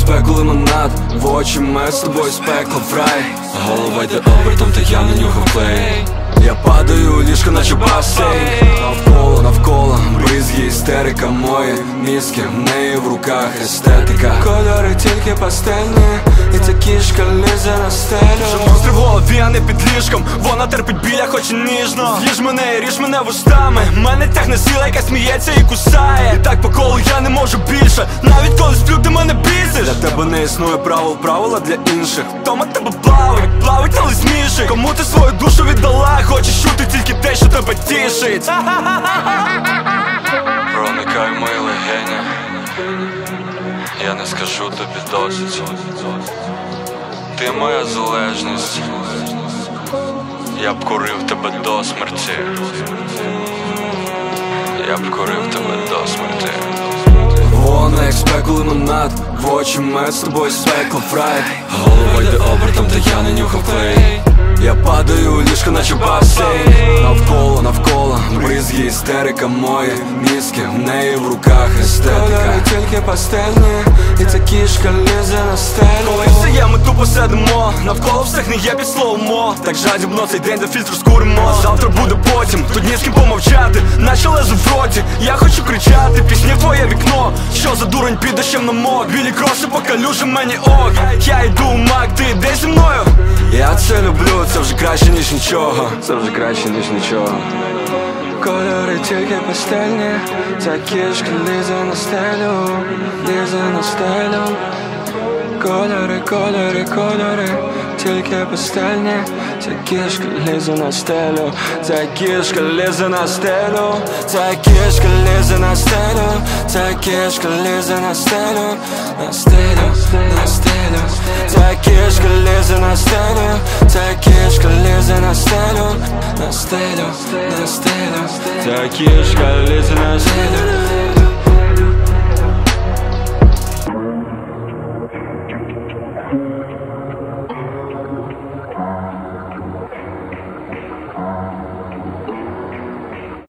спеку лимонад, в очі ми з тобою з пекла в рай. Голова йде обертом, та я не нюхав клей. Я падаю у ліжко, наче басейн. Навколо, навколо, бризги, істерика. Мої мізки, в неї в руках естетика. Кольори тільки пастельні, і ця кішка лізе на стелю. Вже монстр в голові, а не під ліжком. Вона терпить біля, хоч і ніжно. З'їж мене і ріж мене вустами. Мене тягне сила, яка сміється і кусає. І так по колу я не можу більше. Навіть коли сплю, ти мене бісиш. Для тебе не існує правил, правила для інших. Тома тебе плавить, але смішить. Кому ти свою душу віддала? Хочеш чути тільки те, що тебе тішить. Проникай в мої легені, я не скажу тобі досить. Ти моя залежність, я б курив тебе до смерті. Я б курив тебе до смерті. Вона як спеку лимонад, в очі ми з тобою з пекла в рай. Голова йде обертом, та я не нюхав клей. Я падаю у ліжко, наче басейн. Навколо, навколо, бризги, істерика. Мої мізки, в неї в руках естетика. Кольори тільки пастельні, і ця кішка лізе на стелю. Коли все ми тупо сидимо, навколо всіх не є під словомо. Так жадібно цей день за фільтр скуримо. Завтра буде потім, тут ні з ким помовчати. Наче лезу в роті, я хочу кричати. Пісні в твоє вікно, що за дурень під дощем на мок. Білі кроси по калюжам мені ок. Я йду в мак, ти йдеш зі мною? Я це люблю, це вже краще ніж нічого. Це вже краще ніж нічого. Кольори тільки пастельні, ця кішка лізе на стелю, лізе на стелю. Кольори, кольори, кольори, тільки пастельні, ця кішка лізе на стелю, ця кішка лізе на стелю, ця кішка лізе на стелю, ця кішка лізе на стелю, на стелю, на стелю. Ця кішка лізе на стелю, ця кішка лізе на стелю, на стелю, на стелю. Ця кішка лізе на стелю.